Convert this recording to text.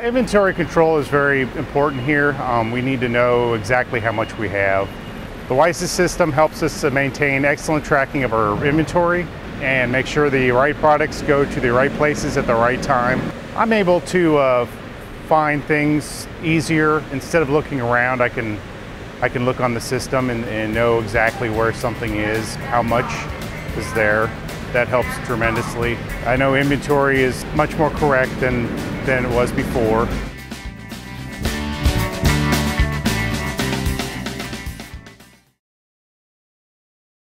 Inventory control is very important here. We need to know exactly how much we have. The WiSys system helps us to maintain excellent tracking of our inventory and make sure the right products go to the right places at the right time. I'm able to find things easier. Instead of looking around, I can look on the system and know exactly where something is, how much is there. That helps tremendously. I know inventory is much more correct than it was before.